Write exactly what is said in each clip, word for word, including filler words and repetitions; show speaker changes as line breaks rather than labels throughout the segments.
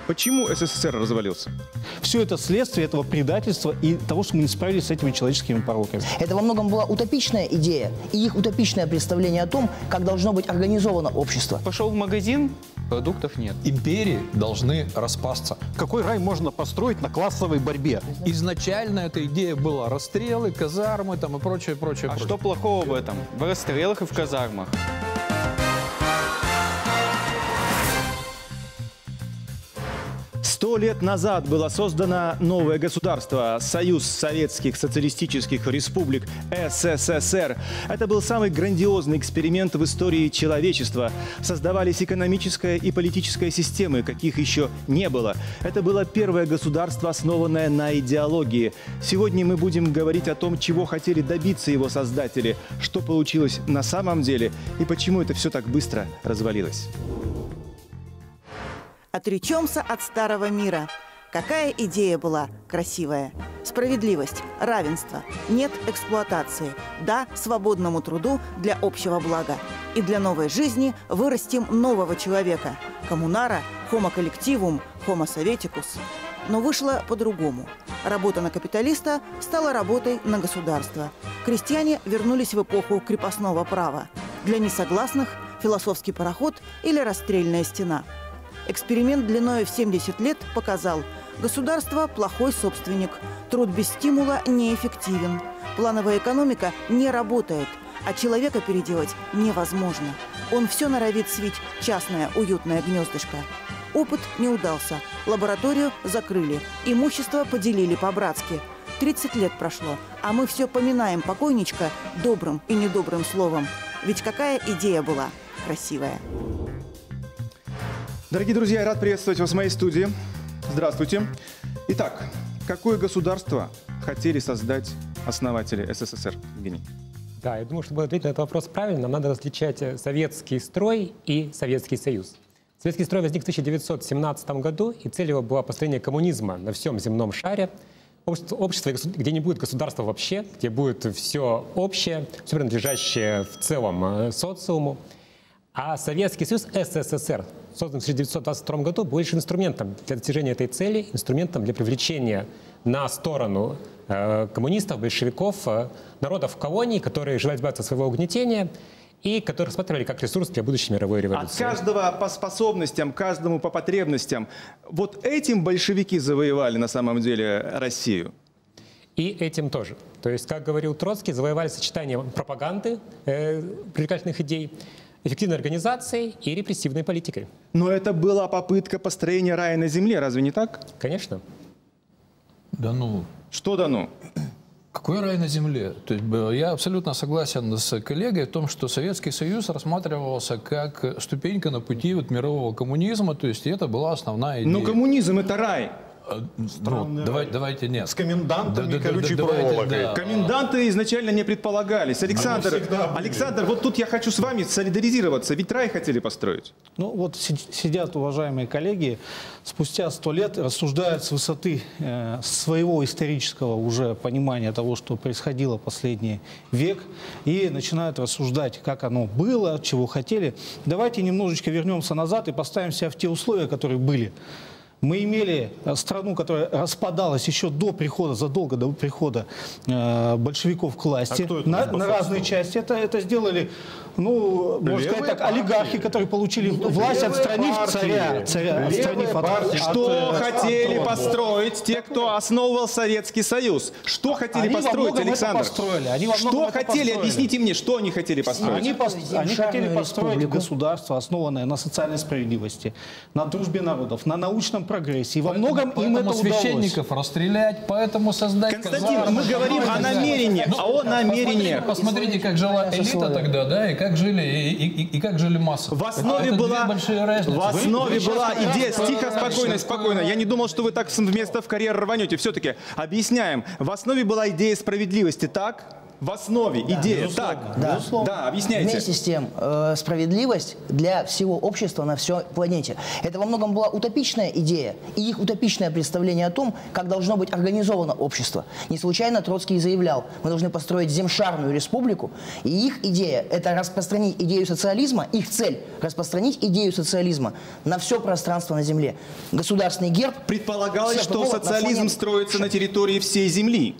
Почему СССР развалился?
Все это следствие этого предательства и того, что мы не справились с этими человеческими пороками.
Это во многом была утопичная идея и их утопичное представление о том, как должно быть организовано общество.
Пошел в магазин, продуктов нет.
Империи должны распасться.
Какой рай можно построить на классовой борьбе?
Изначально эта идея была расстрелы, казармы там и прочее, прочее.
А
прочее.
что плохого в этом? В расстрелах и в казармах.
Сто лет назад было создано новое государство – Союз Советских Социалистических Республик СССР. Это был самый грандиозный эксперимент в истории человечества. Создавались экономическая и политическая системы, каких еще не было. Это было первое государство, основанное на идеологии. Сегодня мы будем говорить о том, чего хотели добиться его создатели, что получилось на самом деле и почему это все так быстро развалилось.
Отречемся от старого мира. Какая идея была красивая? Справедливость, равенство, нет эксплуатации, да свободному труду для общего блага. И для новой жизни вырастим нового человека. Коммунара, homo коллективум, homo советикус. Но вышло по-другому. Работа на капиталиста стала работой на государство. Крестьяне вернулись в эпоху крепостного права. Для несогласных – философский пароход или расстрельная стена. Эксперимент длиной в семьдесят лет показал, государство – плохой собственник, труд без стимула неэффективен, плановая экономика не работает, а человека переделать невозможно. Он все норовит свить частное уютное гнездышко. Опыт не удался, лабораторию закрыли, имущество поделили по-братски. тридцать лет прошло, а мы все поминаем покойничка добрым и недобрым словом. Ведь какая идея была красивая.
Дорогие друзья, я рад приветствовать вас в моей студии. Здравствуйте. Итак, какое государство хотели создать основатели СССР? Евгений.
Да, я думаю, чтобы ответить на этот вопрос правильно, нам надо различать советский строй и Советский Союз. Советский строй возник в тысяча девятьсот семнадцатом году, и цель его была построение коммунизма на всем земном шаре. Общество, общество, где не будет государства вообще, где будет все общее, все принадлежащее в целом социуму. А Советский Союз, СССР, создан в тысяча девятьсот двадцать втором году, был лишь инструментом для достижения этой цели, инструментом для привлечения на сторону э, коммунистов, большевиков, э, народов колоний, которые желали избавиться от своего угнетения и которые рассматривали как ресурс для будущей мировой революции.
От каждого по способностям, каждому по потребностям. Вот этим большевики завоевали на самом деле Россию.
И этим тоже. То есть, как говорил Троцкий, завоевали сочетание пропаганды, э, привлекательных идей, эффективной организацией и репрессивной политикой.
Но это была попытка построения рая на земле, разве не так?
Конечно.
Да ну.
Что да ну?
Какой рай на земле? То есть, я абсолютно согласен с коллегой в том, что Советский Союз рассматривался как ступенька на пути вот мирового коммунизма, то есть это была основная идея.
Ну коммунизм – это рай.
Ну, давайте, давайте нет.
С комендантами,
Да, да,
колючей
да, давайте,
проволокой.
да.
Коменданты изначально не предполагались. Александр, Александр, вот тут я хочу с вами солидаризироваться. Ведь рай хотели построить.
Ну вот си- сидят уважаемые коллеги, спустя сто лет рассуждают с высоты э, своего исторического уже понимания того, что происходило последний век, и начинают рассуждать, как оно было, чего хотели. Давайте немножечко вернемся назад и поставим себя в те условия, которые были. Мы имели страну, которая распадалась еще до прихода, задолго до прихода э, большевиков к власти,
а
на, на разные части. Это, это сделали, ну, можно
Левые
сказать так,
партии.
олигархи, которые получили власть,
Левые
отстранив
партии.
царя. царя
Левые
отстранив от-
партии.
от,
Что
э,
хотели
от трона.
построить те, кто основывал Советский Союз? Что хотели
Они во
построить,
многом это
Александр?
построили. Они во многом
Что
это
хотели?
построили.
Объясните мне, что они хотели построить?
Они, пос- они хотели
Шарную
построить
республику.
государство, основанное на социальной справедливости, на дружбе народов, на научном прогрессе. И во многом им это
Поэтому
удалось.
священников расстрелять, поэтому создать...
Константин,
казармы.
мы говорим о намерениях, а о намерениях.
Посмотрите, как жила элита тогда, да, и как жили, и, и- и- и как жили массы.
В основе
Это две
была,
большие разницы.
в основе
Вы- вы
была
сейчас
идея,
как раз
тихо,
сказали,
спокойно,
что
спокойно. Я не думал, что вы так с места в карьер рванете. Все-таки объясняем. В основе была идея справедливости, так? в основе, идея.
безусловно.
Так,
Да.
да, объясняйте.
Вместе с тем, э, справедливость для всего общества на всей планете. Это во многом была утопичная идея и их утопичное представление о том, как должно быть организовано общество. Не случайно Троцкий заявлял, мы должны построить земшарную республику, и их идея – это распространить идею социализма, их цель – распространить идею социализма на все пространство на Земле. Государственный герб…
Предполагалось, что
Всё, на
социализм
фоне-
строится на территории всей Земли.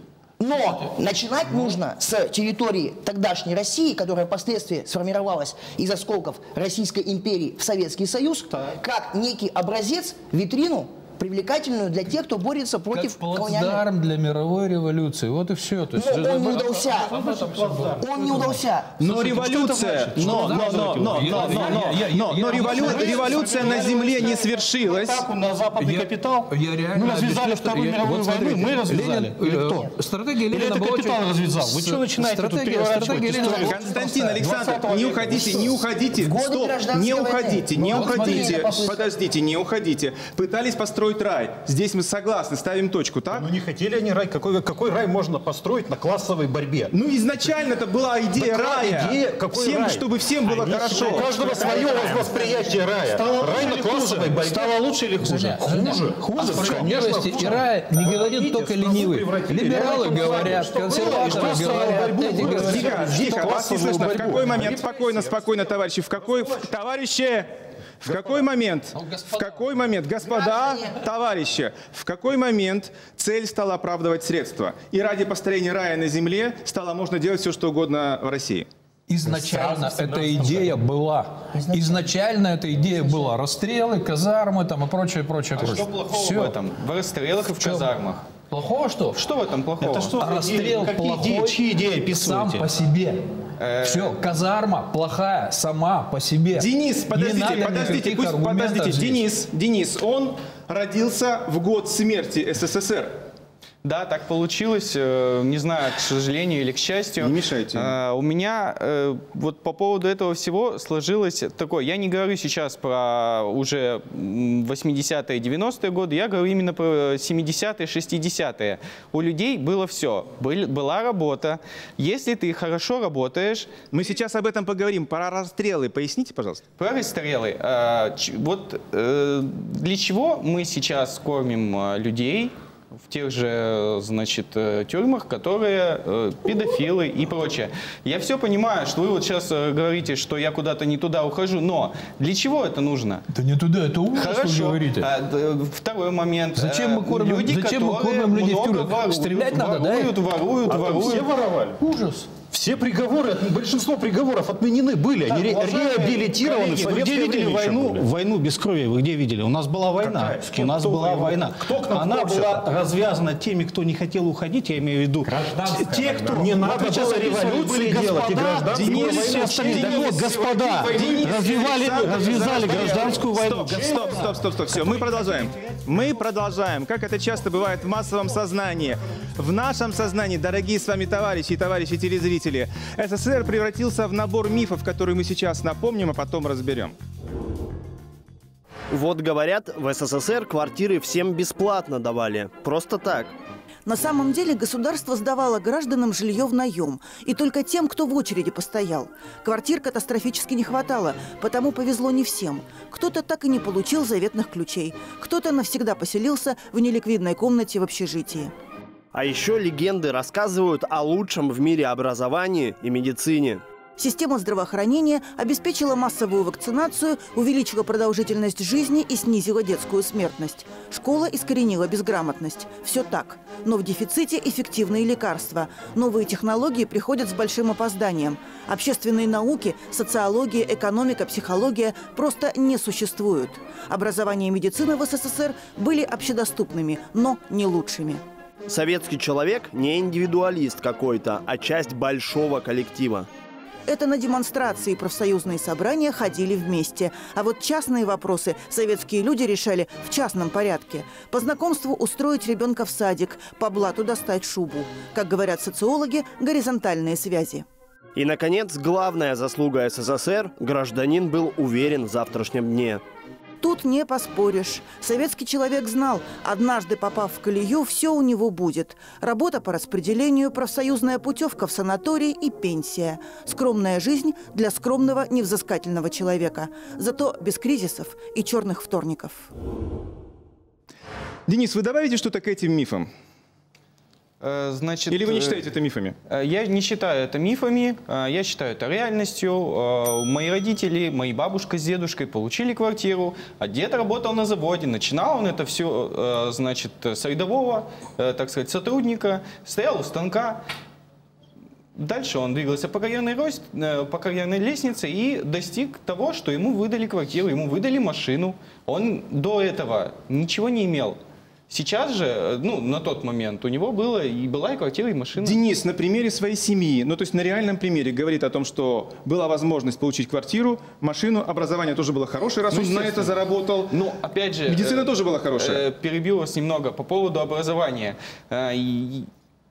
Но начинать нужно с территории тогдашней России, которая впоследствии сформировалась из осколков Российской империи в Советский Союз, как некий образец, витрину, привлекательную для тех, кто борется против
Как
колониальной...
плацдарм для мировой революции. Вот и все. То есть,
Но он не
об-
удался.
об этом всё было.
Он не удался.
Но революция, но, но, но, но, но, но, но, но, но револю- революция на Земле не свершилась.
Атаку на западный
Я-
капитал.
я реально
Мы развязали
объясню, что
Вторую
я-
мировую
вот
войну,
смотрите,
мы развязали.
Ленин-
Или
э,
кто?
Стратегия
Или
Ленина
это
была
капитал
очень-
развязал? Вы
с-
что начинаете тут
стратегия-
переворачивать
стратегия Ленина
историю?
была-
Константин Александр,
двадцатого
не
века.
уходите, не уходите.
В годы
Стоп,
гражданской
не
войны.
уходите, не
Вот
уходите.
смотрите, попытка.
Подождите, не уходите. Пытались построить рай. Здесь мы согласны, ставим точку, так?
Ну не хотели они рай. Какой, какой рай можно построить на классовой борьбе?
Ну, изначально это была идея
Какая
рая.
идея? Какой
Всем,
рай?
чтобы всем было хорошо.
У каждого свое восприятие рая. Рай на классовой борьбе.
Стало лучше или хуже?
Хуже.
Хуже,
А
справедливости и рая не говорит только ленивый. Либералы говорят, консерваторы говорят, эти говорят.
Тихо, тихо, вас не слышно. В какой момент? Спокойно, спокойно, товарищи. В какой... Товарищи! В какой момент, в какой момент, господа, товарищи, в какой момент цель стала оправдывать средства? И ради построения рая на земле стало можно делать все, что угодно в России?
Изначально эта идея была. Изначально эта идея была. Расстрелы, казармы там и прочее, прочее, прочее.
Что плохого
Всё.
в этом? В расстрелах и в
чем?
казармах.
Плохого что?
Что в этом плохого?
Это что?
А расстрел
какие
плохой
идеи, чьи идеи
сам
описываете?
по себе. Все, казарма плохая сама по себе.
Денис,
Не
подождите,
надо
подождите,
никаких
пусть,
аргументов
подождите.
здесь.
Денис, Денис, он родился в год смерти СССР.
Да, так получилось. э, Не знаю, к сожалению или к счастью.
Не мешайте.
Э, У меня э, вот по поводу этого всего сложилось такое. Я не говорю сейчас про уже м, восьмидесятые, девяностые годы, я говорю именно про семидесятые, шестидесятые. У людей было все. Был- Была работа. Если ты хорошо работаешь,
Мы сейчас об этом поговорим. Про расстрелы поясните, пожалуйста.
про расстрелы. э, ч- Вот э, для чего мы сейчас кормим э, людей в тех же, значит, э, тюрьмах, которые э, педофилы и прочее. Я все понимаю, что вы вот сейчас э, говорите, что я куда-то не туда ухожу, но для чего это нужно?
Да не туда, это ужас, вы
Хорошо.
говорите.
А, д- второй момент.
Зачем мы
Э,
кормим-
люди,
зачем мы
которые
кормим людей в
много
тюрьмах?
воруют,
Стрелять надо, да?
воруют, воруют,
А там
воруют.
все воровали.
Ужас.
Все приговоры, большинство приговоров отменены были. Они ре- реабилитированы в
Коллеги, вы где
советское
видели
время еще
войну,
были.
войну без крови? Вы где видели? У нас была война.
Какая? С кем?
У нас
Кто
была
воевал?
война.
Кто к нам
Она
вторгся?
была развязана теми, кто не хотел уходить, я имею в виду. Те, кто...
Не
Вот
надо
вы сейчас
было
описывали,
революции
были
делать и
господа,
гражданскую
были
войну.
все остальные. Так вот, господа,
Денис,
развивали,
Александр,
развязали
Александр,
гражданскую войну.
Стоп, стоп, стоп, стоп, стоп, все, мы продолжаем. Мы продолжаем, как это часто бывает в массовом сознании. В нашем сознании, дорогие с вами товарищи и товарищи телезрители, СССР превратился в набор мифов, которые мы сейчас напомним, а потом разберем.
Вот говорят, в СССР квартиры всем бесплатно давали. Просто так.
На самом деле государство сдавало гражданам жилье в наем. И только тем, кто в очереди постоял. Квартир катастрофически не хватало, потому повезло не всем. Кто-то так и не получил заветных ключей. Кто-то навсегда поселился в неликвидной комнате в общежитии.
А еще легенды рассказывают о лучшем в мире образовании и медицине.
Система здравоохранения обеспечила массовую вакцинацию, увеличила продолжительность жизни и снизила детскую смертность. Школа искоренила безграмотность. Все так. Но в дефиците эффективные лекарства. Новые технологии приходят с большим опозданием. Общественные науки, социология, экономика, психология просто не существуют. Образование и медицина в СССР были общедоступными, но не лучшими.
Советский человек не индивидуалист какой-то, а часть большого коллектива.
Это на демонстрации и профсоюзные собрания ходили вместе. А вот частные вопросы советские люди решали в частном порядке. По знакомству устроить ребенка в садик, по блату достать шубу. Как говорят социологи, горизонтальные связи.
И, наконец, главная заслуга СССР – гражданин был уверен в завтрашнем дне.
Тут не поспоришь. Советский человек знал, однажды попав в колею, все у него будет. Работа по распределению, профсоюзная путевка в санаторий и пенсия. Скромная жизнь для скромного, невзыскательного человека. Зато без кризисов и черных вторников.
Денис, вы добавите что-то к этим мифам?
Значит,
Или вы не считаете это мифами?
Я не считаю это мифами, я считаю это реальностью. Мои родители, мои бабушка с дедушкой получили квартиру, а дед работал на заводе. Начинал он это все, значит, с рядового, так сказать, сотрудника, стоял у станка. Дальше он двигался по карьерной, рост, по карьерной лестнице и достиг того, что ему выдали квартиру, ему выдали машину. Он до этого ничего не имел. Сейчас же, ну, на тот момент у него было и была и квартира, и машина.
Денис на примере своей семьи, ну, то есть на реальном примере, говорит о том, что была возможность получить квартиру, машину, образование тоже было хорошее, раз
ну,
он на это заработал.
Ну, опять же...
Медицина
э,
тоже была хорошая.
Э, перебил вас немного по поводу образования. Э, и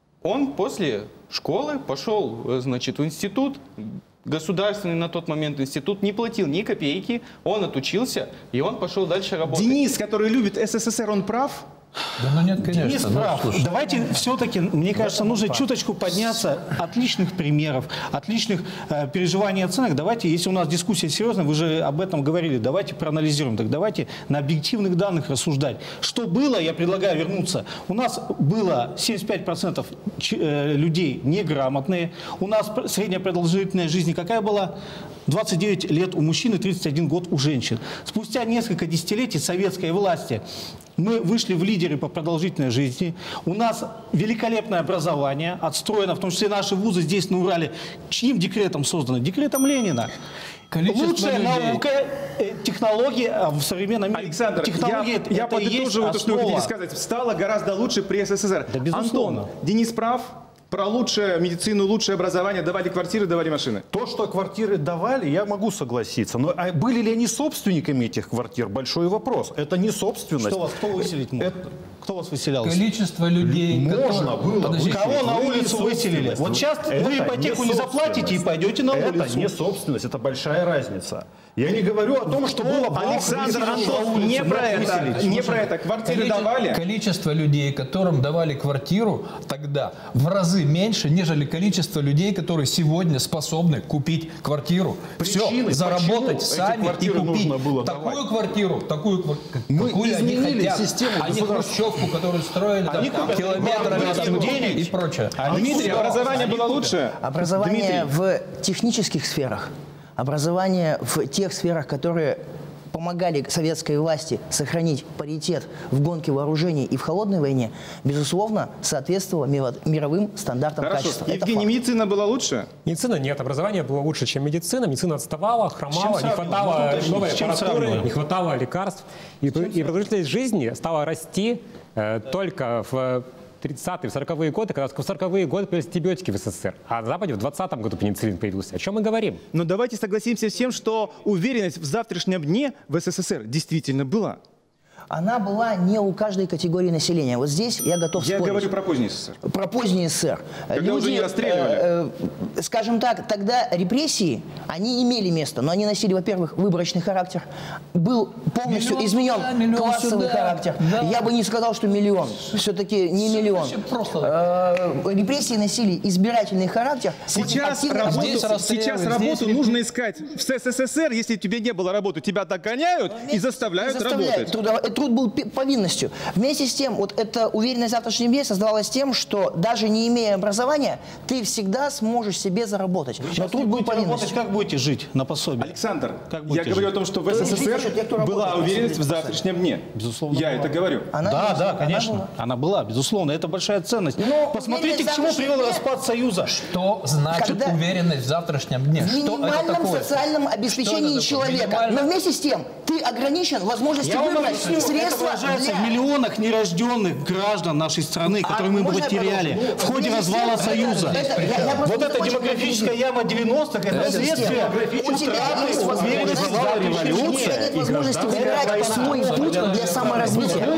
он после школы пошел, значит, в институт, государственный на тот момент институт, не платил ни копейки, он отучился, и он пошел дальше работать.
Денис, который любит СССР, он прав?
Да ну нет, конечно.
Денис
ну,
прав.
слушай.
Давайте все-таки, мне кажется, нужно чуточку подняться от личных примеров, от личных э, переживаний и оценок. Давайте, если у нас дискуссия серьезная, вы же об этом говорили, давайте проанализируем. Так давайте на объективных данных рассуждать. Что было, я предлагаю вернуться. У нас было семьдесят пять процентов э, людей неграмотные. У нас средняя продолжительность жизни какая была? двадцать девять лет у мужчин и тридцать один год у женщин. Спустя несколько десятилетий советской власти мы вышли в лидеры по продолжительной жизни. У нас великолепное образование, отстроено, в том числе наши вузы здесь на Урале. Чьим декретом созданы? Декретом Ленина.
Количество
Лучшая
людей.
наука, э, технологии в современном мире.
Александр,
технологии,
я,
это,
я
это
подытоживаю то, что вы хотите сказать. Стало гораздо лучше при СССР.
Да, безусловно.
Антон, Денис прав? Про лучшую медицину, лучшее образование, давали квартиры, давали машины.
То, что квартиры давали, я могу согласиться. Но а были ли они собственниками этих квартир? Большой вопрос. Это не собственность.
Что вас, кто выселить мог?
Это...
Кто вас выселял?
Количество людей,
Можно
которые...
было.
Подождите.
Кого на
Вы
улицу
не
выселили? Вот сейчас
Это
вы ипотеку не заплатите и пойдете на
это
улицу.
Это не собственность, это большая разница. Я не говорю о том, что было плохо.
Александр,
выселить на
Антон,
улицу.
не про
Нет,
это,
выселить.
не про это. Квартиры
Количе-
давали?
Количество людей, которым давали квартиру тогда, в разы меньше, нежели количество людей, которые сегодня способны купить квартиру.
Причины,
Все, заработать
почему
сами
эти
и
квартиры
купить
нужно было
такую
давать?
квартиру, такую, квар-
Мы
какую они
изменили
хотят.
систему
Они
государства.
хрущевку, которую строили
Они
там,
купят
километрами
квартиру,
там,
денег.
и прочее.
Дмитрий, образование было лучше?
Образование
Дмитрий.
в технических сферах, образование в тех сферах, которые помогали советской власти сохранить паритет в гонке вооружений и в холодной войне, безусловно, соответствовало миро- мировым стандартам
Хорошо.
качества. Это
Евгений,
факт.
медицина была лучше?
Медицина нет, образование было лучше, чем медицина. Медицина отставала, хромала, не
сравнивать?
хватало
Ну, уточните,
новой
с чем
аппаратуры,
сравнивать?
не хватало лекарств. И, и продолжительность жизни стала расти э, только в тридцатые, в сороковые годы, когда в сороковые годы появились антибиотики в СССР, а на Западе в двадцатом году пенициллин появился. О чем мы говорим?
Но давайте согласимся с тем, что уверенность в завтрашнем дне в СССР действительно была.
Она была не у каждой категории населения. Вот здесь я готов
Я
спорить.
говорю про поздний СССР.
Про поздний СССР.
Когда уже не расстреливали.
э, э, скажем так, тогда репрессии, они имели место, но они носили, во-первых, выборочный характер. Был полностью
Миллион
изменен
туда, миллион
классовый
сюда.
характер.
Да.
Я бы не сказал, что миллион. Все-таки не миллион.
вообще просто.
Э, репрессии носили избирательный характер. очень
Сейчас
активно
работу,
Здесь расстреливают,
сейчас
здесь
работу
репри-
нужно искать в СССР. Если тебе не было работы, тебя догоняют и заставляют,
Заставляют.
работать.
Трудов- э, Труд был пи- повинностью. Вместе с тем, вот эта уверенность в завтрашнем дне создавалась тем, что даже не имея образования, ты всегда сможешь себе заработать. Но труд был
Будете работать,
повинностью.
как будете жить на пособие?
Александр,
Как
я
будете
говорю
жить?
о том, что в
То есть
СССР
видите, те, кто
была
работает,
уверенность в
на
завтрашнем дне.
Безусловно,
Я
была.
это говорю.
Она
Да,
есть,
да,
она
конечно.
была.
Она была, безусловно. Это большая ценность.
Но
Посмотрите,
уверенность
к чему
в
привел
завтрашнем дне-
распад Союза.
Что значит
Когда-
уверенность в завтрашнем дне?
В
Что это
минимальном
такое?
социальном
Что
обеспечении
это такое?
человека.
Минимально?
Но вместе с тем, ты ограничен возможностью
Я вам
выбрать
объясню, это
средства
выражается
для...
в миллионах нерожденных граждан нашей страны, которые мы бы
можно я
потеряли
продолжу?
в ходе
Вместе с тем,
развала
это-
Союза.
это- я- я просто
Вот
не
эта
закончил
демографическая
мысль.
яма девяностых, это
Вместе с
следствие
тем, у тебя
утраты
есть возможность
уверенности в
У тебя
революции
нет
и
возможности
гражданской
выбирать
войны.
свой путь для саморазвития. Государство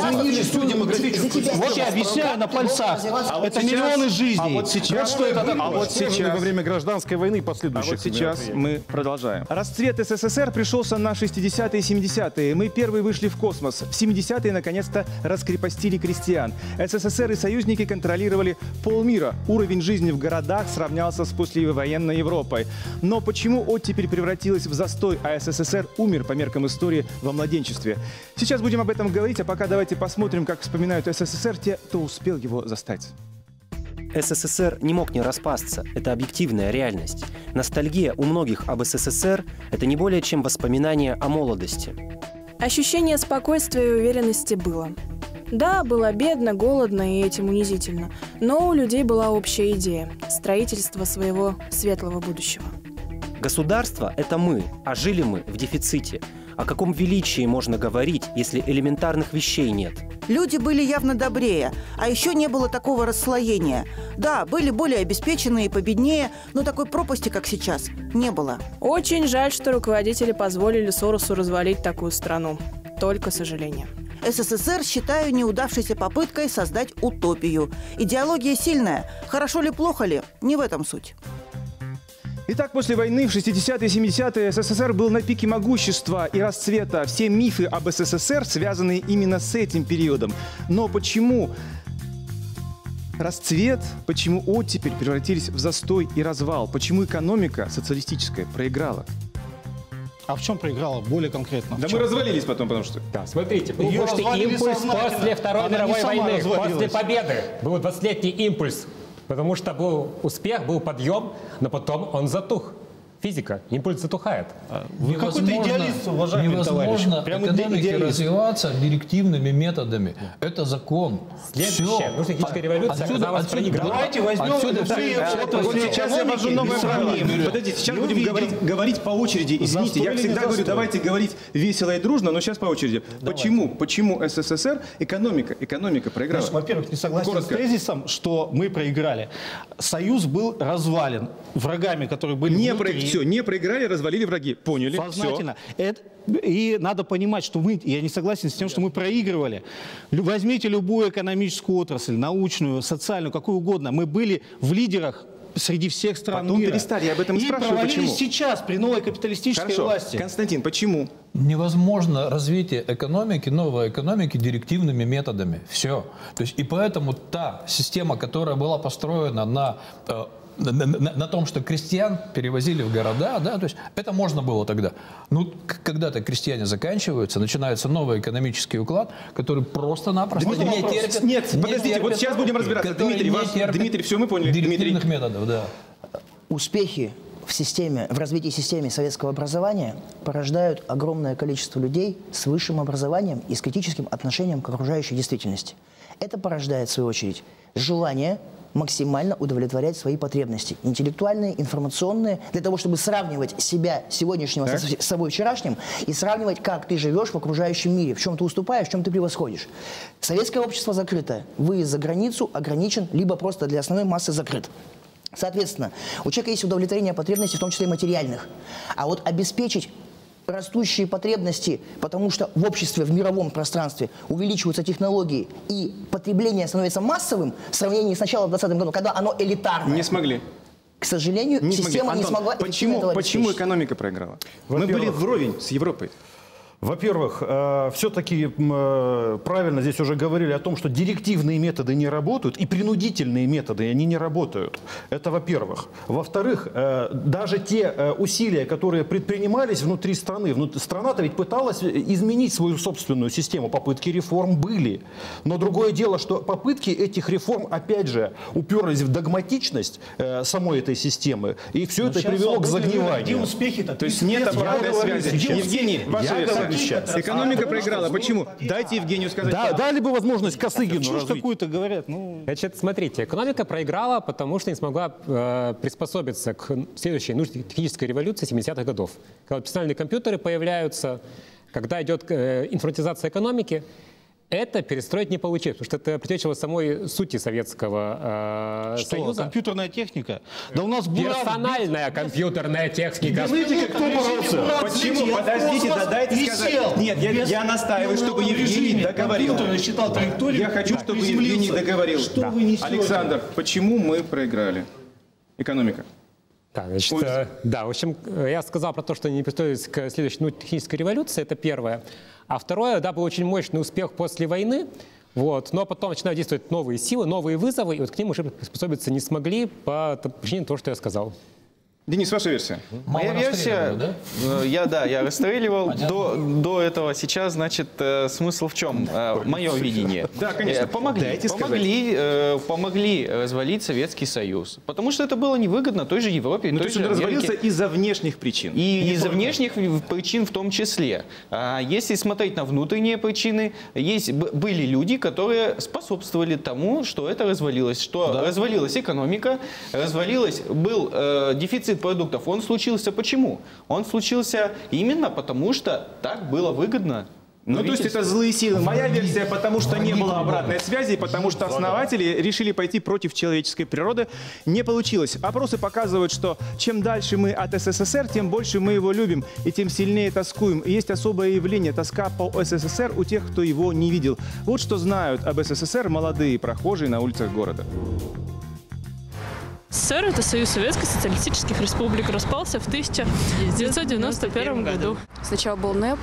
изменили всю демографическую.
Вот я объясняю на пальцах.
А
Это
вот сейчас-
миллионы жизней.
а вот сейчас-
что это такое?
а вот сейчас-
во время гражданской войны и
А
последующих
вот сейчас
мероприятий.
мы продолжаем. Расцвет СССР пришелся на шестидесятые и семидесятые. Мы первые вышли в космос. В семидесятые наконец-то раскрепостили крестьян. СССР и союзники контролировали полмира. Уровень жизни в городах сравнялся с послевоенной Европой. Но почему оттепель превратилась в застой, а СССР умер по меркам истории во младенчестве? Сейчас будем об этом говорить, а пока давайте посмотрим, как вспоминают СССР те, кто успел его застать.
СССР не мог не распасться. Это объективная реальность. Ностальгия у многих об СССР – это не более чем воспоминание о молодости.
Ощущение спокойствия и уверенности было. Да, было бедно, голодно и этим унизительно, но у людей была общая идея – строительство своего светлого будущего.
Государство – это мы, а жили мы в дефиците. О каком величии можно говорить, если элементарных вещей нет?
Люди были явно добрее, а еще не было такого расслоения. Да, были более обеспеченные и победнее, но такой пропасти, как сейчас, не было.
Очень жаль, что руководители позволили Соросу развалить такую страну. Только сожаление.
СССР считаю неудавшейся попыткой создать утопию. Идеология сильная. Хорошо ли, плохо ли, не в этом суть.
Итак, после войны в шестидесятые и семидесятые СССР был на пике могущества и расцвета. Все мифы об СССР связаны именно с этим периодом. Но почему расцвет, почему оттепель превратились в застой и развал? Почему экономика социалистическая проиграла?
А в чем проиграла более конкретно?
Да мы развалились потом, потому что...
Да, смотрите, был
Её
мощный
развалили
импульс
сознательно.
после Второй
Она не
мировой
сама
войны,
развалилась.
после победы. Был двадцатилетний импульс, потому что был успех, был подъем, но потом он затух. Физика, импульс затухает.
Вы какой-то идеалист, уважаемый
невозможно
товарищ. Прямо
экономике
идеалист.
развиваться директивными методами. Это закон.
Следующее.
Всё.
Нужно техническая революция
Отсюда-
оказалась
отсюда-
проиграна.
Давайте возьмем
Отсюда
любые
все-
отрасли
Вот сейчас я ввожу новое правило. Подождите, сейчас будем говорить, говорить по очереди. Извините, я
Застой или
всегда
не
говорю,
застой?
давайте говорить весело и дружно, но сейчас по очереди. Почему? Почему СССР экономика, экономика проиграла?
Значит, во-первых, не согласен
Коротко.
с тезисом, что мы проиграли. Союз был развален врагами, которые были
Не,
внутри.
про... Все, не проиграли, развалили враги. Поняли?
Сознательно. Это- и надо понимать, что мы, я не согласен с тем, что мы проигрывали. Лю- Возьмите любую экономическую отрасль, научную, социальную, какую угодно. Мы были в лидерах среди всех стран
Потом
мира.
перестали, я об этом и
и
спрашиваю,
провалились
почему.
сейчас при новой капиталистической
Хорошо.
власти.
Константин, почему?
Невозможно развитие экономики, новой экономики директивными методами. Все. То есть, и поэтому та система, которая была построена на, э, на, на- на- на том, что крестьян перевозили в города, да, то есть это можно было тогда. Ну, к- когда-то крестьяне заканчиваются, начинается новый экономический уклад, который просто-напросто
Можно
не
вопрос?
терпит.
Нет,
не
подождите, вот
терпит-
сейчас будем разбираться.
который
Дмитрий,
не
вас-
терпит
Дмитрий, все мы поняли.
Директивных
Дмитрий.
методов, да.
Успехи в системе, в развитии системы советского образования порождают огромное количество людей с высшим образованием и с критическим отношением к окружающей действительности. Это порождает, в свою очередь, желание максимально удовлетворять свои потребности, интеллектуальные, информационные, для того, чтобы сравнивать себя сегодняшнего со, с собой вчерашним и сравнивать, как ты живешь в окружающем мире, в чем ты уступаешь, в чем ты превосходишь. Советское общество закрытое, выезд за границу ограничен, либо просто для основной массы закрыт. Соответственно, у человека есть удовлетворение потребностей, в том числе и материальных. А вот обеспечить растущие потребности, потому что в обществе, в мировом пространстве увеличиваются технологии и потребление становится массовым в сравнении с началом двадцатого года, когда оно элитарное.
Не смогли.
К сожалению,
Не
система
смогли.
не
Антон,
смогла эффективно
почему,
этого
почему
обеспечить.
экономика проиграла? Мы были
Во-первых,
вровень с Европой.
Во-первых, э, все-таки э, правильно здесь уже говорили о том, что директивные методы не работают, и принудительные методы, они не работают. Это во-первых. Во-вторых, э, даже те э, усилия, которые предпринимались внутри страны, внут- страна-то ведь пыталась изменить свою собственную систему, попытки реформ были. Но другое дело, что попытки этих реформ, опять же, уперлись в догматичность э, самой этой системы, и все
Но
это
сейчас
привело к
свободный рынок. Где
загниванию.
успехи-то?
То есть нет обратной связи. Евгений, ваша
Я
версия.
говорю сейчас.
Экономика проиграла. Почему? Дайте Евгению сказать.
Да, дали бы возможность Косыгину
Чушь
развить.
какую-то говорят. Ну,
Значит, смотрите, экономика проиграла, потому что не смогла э, приспособиться к следующей нужной технической революции семидесятых годов. Когда персональные компьютеры появляются, когда идет э, информатизация экономики, это перестроить не получилось, потому что это противоречило самой сути Советского э,
Что,
Союза.
компьютерная техника? Да у нас была...
Персональная компьютерная техника.
Знаете, кто боролся? Почему? Подождите, да дайте сказать. Нет, я, я настаиваю, чтобы Евгений договорил. Я хочу, чтобы Евгений договорил.
Что вы несете?
Александр, почему мы проиграли? Экономика.
Да, значит, э, да, в общем, я сказал про то, что они не приготовились к следующей ну, технической революции, это первое. А второе, да, был очень мощный успех после войны, вот, но потом начинают действовать новые силы, новые вызовы, и вот к ним уже приспособиться не смогли по причине того, что я сказал.
Денис, ваша версия?
Моя версия, да? я да, я расстреливал до, до этого. Сейчас, значит, э, смысл в чем? Э, мое видение.
Да, конечно.
Э, помогли, помогли, э, помогли развалить Советский Союз, потому что это было невыгодно той же Европе,
Ну,
той
то есть
же
он развалился
Америке.
из-за внешних причин.
И из-за внешних причин в том числе. А если смотреть на внутренние причины, есть, б- были люди, которые способствовали тому, что это развалилось. Что
Да.
развалилась экономика, развалилась, был э, дефицит продуктов. Он случился почему? Он случился именно потому, что так было выгодно.
Ну, то есть это злые силы. Моя версия, потому что не было обратной связи, потому что основатели решили пойти против человеческой природы. Не получилось. Опросы показывают, что чем дальше мы от СССР, тем больше мы его любим и тем сильнее тоскуем. И есть особое явление – тоска по СССР у тех, кто его не видел. Вот что знают об СССР молодые прохожие на улицах города.
СССР – это Союз Советских Социалистических Республик, распался в тысяча девятьсот девяносто первом году.
Сначала был НЭП,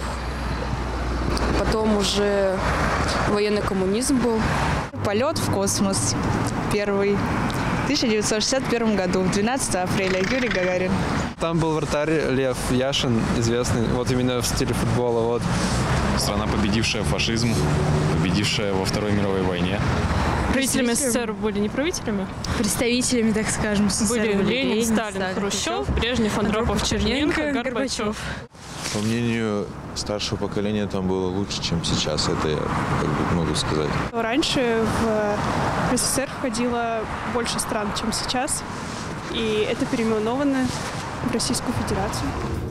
потом уже военный коммунизм был.
Полет в космос первый в тысяча девятьсот шестьдесят первом году, двенадцатого апреля, Юрий Гагарин.
Там был вратарь Лев Яшин, известный, вот именно в стиле футбола. Вот.
Страна, победившая фашизм, победившая во Второй мировой войне.
Правителями СССР были не правителями?
Представителями, так скажем, СССР
Были
были
Ленин,
Ленин,
Сталин,
Сталин,
Хрущев, Брежнев, Андропов, Черненко, Горбачев.
По мнению старшего поколения, там было лучше, чем сейчас. Это я как бы могу сказать.
Раньше в СССР входило больше стран, чем сейчас. И это переименовано в Российскую Федерацию.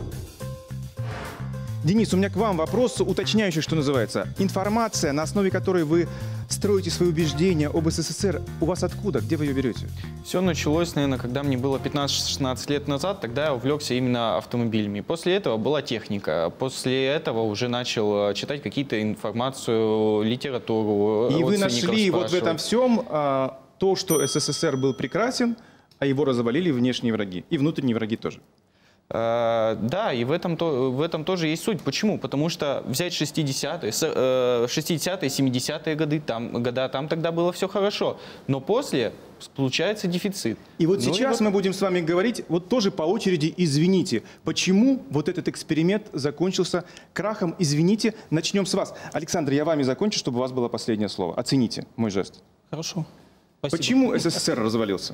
Денис, у меня к вам вопрос уточняющий, что называется. Информация, на основе которой вы строите свои убеждения об СССР, у вас откуда? Где вы ее берете?
Все началось, наверное, когда мне было пятнадцать-шестнадцать лет назад, тогда я увлекся именно автомобилями. После этого была техника. После этого уже начал читать какие-то информацию, литературу.
И вы нашли вот в этом всем а, то, что СССР был прекрасен, а его развалили внешние враги. И внутренние враги тоже.
Uh, да, и в этом, то, в этом тоже есть суть. Почему? Потому что взять шестидесятые, шестидесятые, семидесятые годы, там, года, там тогда было все хорошо. Но после получается дефицит.
И вот
ну
сейчас
и вот...
мы будем с вами говорить, вот тоже по очереди, извините, почему вот этот эксперимент закончился крахом, извините. Начнем с вас. Александр, я вами закончу, чтобы у вас было последнее слово. Оцените мой жест.
Хорошо. Спасибо.
Почему СССР развалился?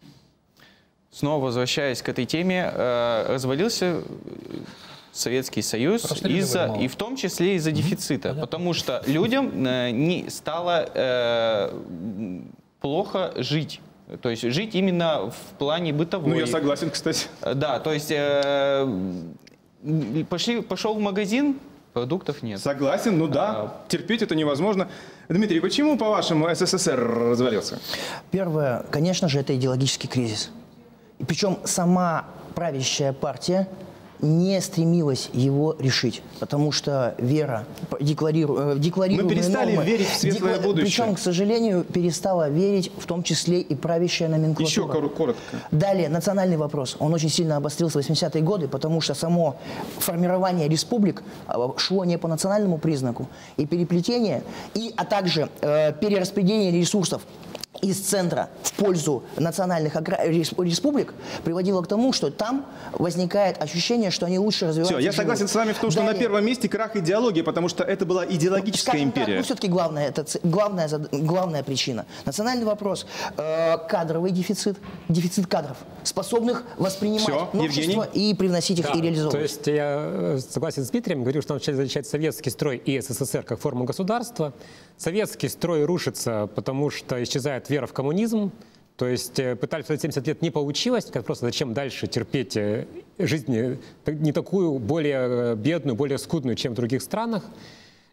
Снова возвращаясь к этой теме, э, развалился Советский Союз из-за, и в том числе из-за дефицита, mm-hmm. потому что людям э, не стало э, плохо жить. То есть жить именно в плане бытовой.
Ну, я согласен, кстати.
Да, то есть э, пошли, пошел в магазин, продуктов нет.
Согласен, ну да, а... терпеть это невозможно. Дмитрий, почему, по-вашему, СССР развалился?
Первое, конечно же, это идеологический кризис. И причем сама правящая партия не стремилась его решить, потому что вера, деклариру, декларируемые
Мы перестали
нормы,
верить в светлое
декла...
будущее.
Причем, к сожалению, перестала верить в том числе и правящая номенклатура.
Еще коротко.
Далее, национальный вопрос. Он очень сильно обострился в восьмидесятые годы, потому что само формирование республик шло не по национальному признаку. И переплетение, и, а также э, перераспределение ресурсов из центра в пользу национальных республик приводило к тому, что там возникает ощущение, что они лучше развиваются.
Все, я согласен живут. с вами в том, что Далее, на первом месте крах идеологии, потому что это была идеологическая
Скажем
империя.
Так, ну, все-таки главная, это главная, главная причина. Национальный вопрос, э, кадровый дефицит, дефицит кадров, способных воспринимать
Все,
новшества и привносить их
да,
и реализовывать.
То есть я согласен с Дмитрием, говорю, что начали защищать советский строй и СССР как форму государства. Советский строй рушится, потому что исчезает вера в коммунизм. То есть пытались семьдесят лет, не получилось. Просто зачем дальше терпеть жизнь не такую, более бедную, более скудную, чем в других странах.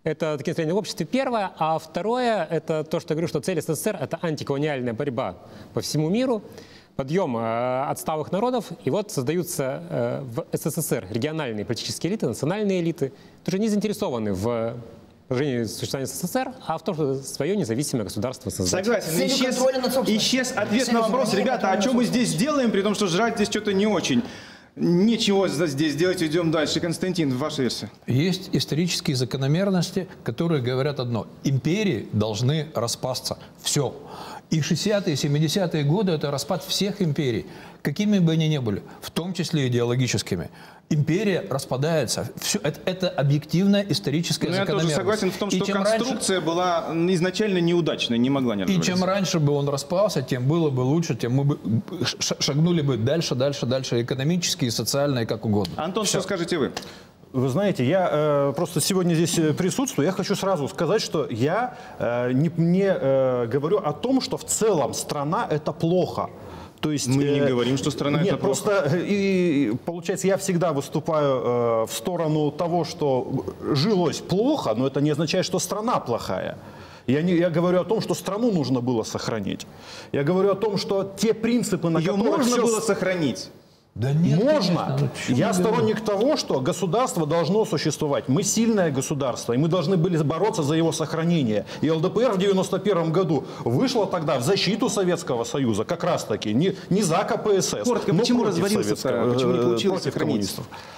Это такие настроения в обществе, первое. А второе, это то, что я говорю, что цель СССР – это антиколониальная борьба по всему миру, подъем э, отсталых народов. И вот создаются э, в СССР региональные политические элиты, национальные элиты, которые не заинтересованы в продолжении существования СССР, а в том, что свое независимое государство создать.
Согласен. Исчез, исчез ответ на вопрос, ребята, а что мы здесь делаем, при том, что жрать здесь что-то не очень. Ничего здесь делать, идем дальше. Константин, ваша версия.
Есть исторические закономерности, которые говорят одно. Империи должны распасться. Все. И шестидесятые, семидесятые годы – это распад всех империй, какими бы они ни были, в том числе идеологическими. Империя распадается. Все, это, это объективная историческая
Но
закономерность.
Я тоже согласен в том, что конструкция
раньше,
была изначально неудачной, не могла не развиваться.
И чем раньше бы он распался, тем было бы лучше, тем мы бы шагнули бы дальше, дальше, дальше, экономически и социально, и как угодно.
Антон,
Все.
что скажете вы?
Вы знаете, я э, просто сегодня здесь присутствую. Я хочу сразу сказать, что я э, не, не э, говорю о том, что в целом страна – это плохо. То есть,
Мы не
э,
говорим, что страна
нет,
это плохо.
просто и, получается, я всегда выступаю э, в сторону того, что жилось плохо, но это не означает, что страна плохая. Я, не, я говорю о том, что страну нужно было сохранить. Я говорю о том, что те принципы, на
Ее
которых
можно
все...
было сохранить.
Да нет,
можно.
Ну,
Я сторонник того, что государство должно существовать. Мы сильное государство, и мы должны были бороться за его сохранение. И ЛДПР в девяносто первом году вышла тогда в защиту Советского Союза, как раз таки, не, не за КПСС.
Коротко, почему развалился, почему не получилось сохранить?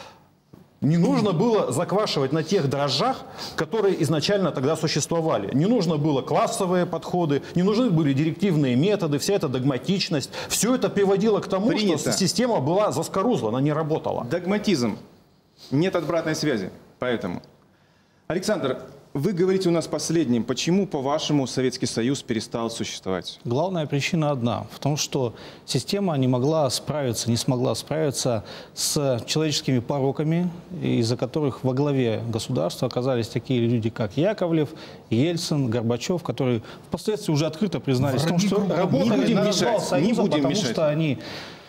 Не нужно было заквашивать на тех дрожжах, которые изначально тогда существовали. Не нужно было классовые подходы, не нужны были директивные методы, вся эта догматичность. Все это приводило к тому,
Принято.
что система была заскорузла, она не работала.
Догматизм. Нет обратной связи. Поэтому. Александр, вы говорите у нас последним. Почему, по-вашему, Советский Союз перестал существовать?
Главная причина одна. В том, что система не могла справиться, не смогла справиться с человеческими пороками, из-за которых во главе государства оказались такие люди, как Яковлев, Ельцин, Горбачев, которые впоследствии уже открыто признались в том, что работали на развал Союза, потому что они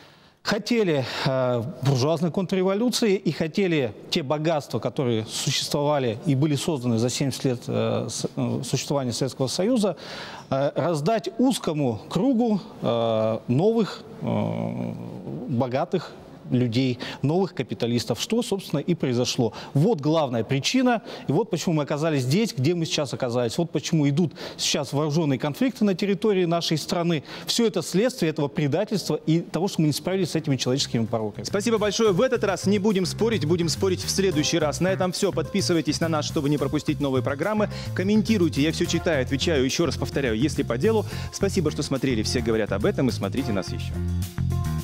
хотели э, буржуазной контрреволюции и хотели те богатства, которые существовали и были созданы за семьдесят лет э, с, э, существования Советского Союза, э, раздать узкому кругу э, новых э, богатых людей, новых капиталистов, что, собственно, и произошло. Вот главная причина, и вот почему мы оказались здесь, где мы сейчас оказались. Вот почему идут сейчас вооруженные конфликты на территории нашей страны. Все это следствие этого предательства и того, что мы не справились с этими человеческими пороками.
Спасибо большое. В этот раз не будем спорить, будем спорить в следующий раз. На этом все. Подписывайтесь на нас, чтобы не пропустить новые программы. Комментируйте, я все читаю, отвечаю. Еще раз повторяю, если по делу. Спасибо, что смотрели. Все говорят об этом, и смотрите нас еще.